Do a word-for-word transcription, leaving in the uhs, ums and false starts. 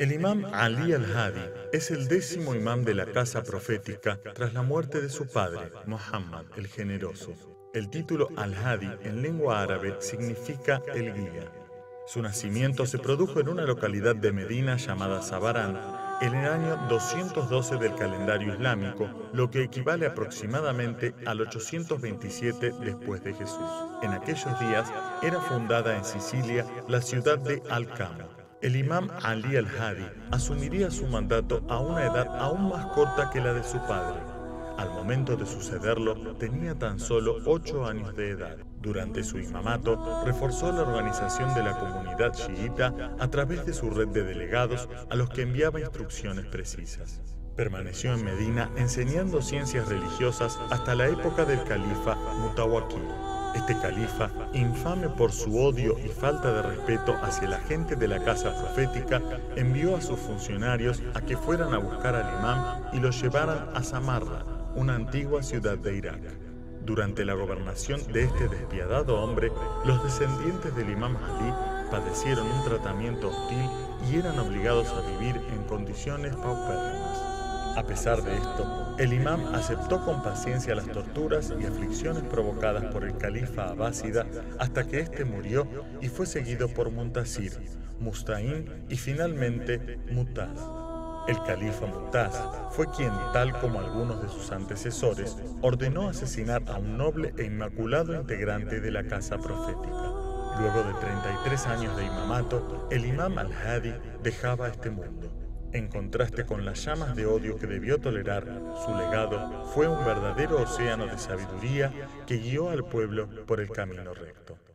El imam Ali al-Hadi es el décimo imam de la casa profética tras la muerte de su padre, Muhammad el Generoso. El título al-Hadi en lengua árabe significa el guía. Su nacimiento se produjo en una localidad de Medina llamada Sabarán en el año doscientos doce del calendario islámico, lo que equivale aproximadamente al ochocientos veintisiete después de Jesús. En aquellos días era fundada en Sicilia la ciudad de Al-Kama. El imam Ali al-Hadi asumiría su mandato a una edad aún más corta que la de su padre. Al momento de sucederlo, tenía tan solo ocho años de edad. Durante su imamato, reforzó la organización de la comunidad chiita a través de su red de delegados a los que enviaba instrucciones precisas. Permaneció en Medina enseñando ciencias religiosas hasta la época del califa Mutawakkil. Este califa, infame por su odio y falta de respeto hacia la gente de la casa profética, envió a sus funcionarios a que fueran a buscar al imam y lo llevaran a Samarra, una antigua ciudad de Irak. Durante la gobernación de este despiadado hombre, los descendientes del imam Ali padecieron un tratamiento hostil y eran obligados a vivir en condiciones paupérrimas. A pesar de esto, el imam aceptó con paciencia las torturas y aflicciones provocadas por el califa abásida hasta que éste murió y fue seguido por Muntasir, Musta'in y finalmente Mutaz. El califa Mutaz fue quien, tal como algunos de sus antecesores, ordenó asesinar a un noble e inmaculado integrante de la casa profética. Luego de treinta y tres años de imamato, el imam al-Hadi dejaba este mundo. En contraste con las llamas de odio que debió tolerar, su legado fue un verdadero océano de sabiduría que guió al pueblo por el camino recto.